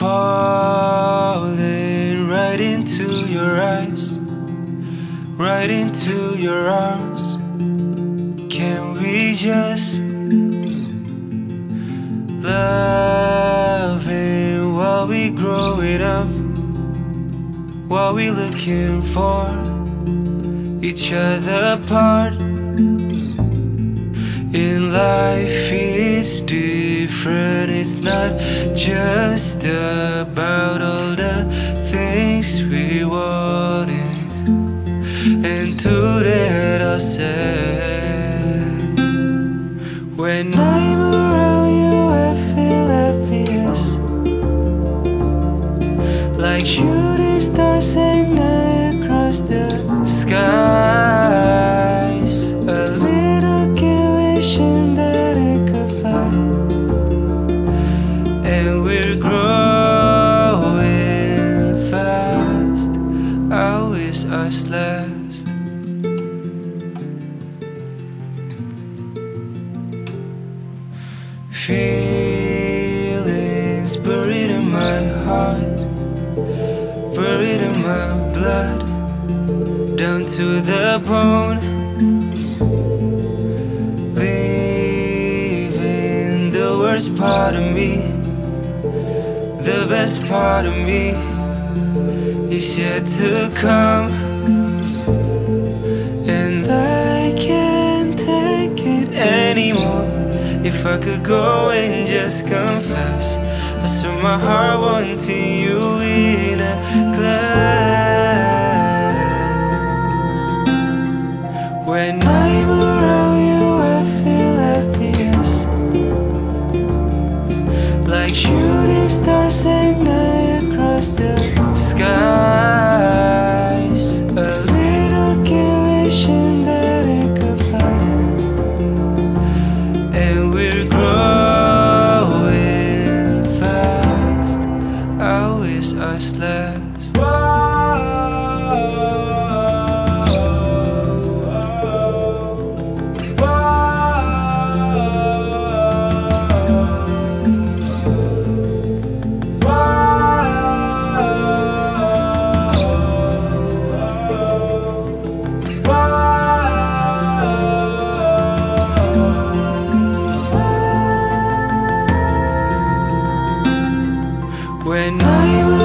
falling right into your eyes, right into your arms. Can we just loving while we growing up, while we looking for each other apart? In life it's different, it's not just about all the things we wanted and do that ourselves. When I'm around you I feel happiest, like shooting stars at night across the skies. A little kid wishing that it could fly, and we're growing fast. I wish us last. Feelings buried in my heart, buried in my blood, down to the bone. Leaving the worst part of me, the best part of me is yet to come. And I can't take it anymore. If I could go and just confess, I swear my heart wanting you in a glass. When I'm around you I feel happiest, like shooting stars at night across the skies. A little kid wishing that it could fly, and we're growing fast. I wish us last. When I'm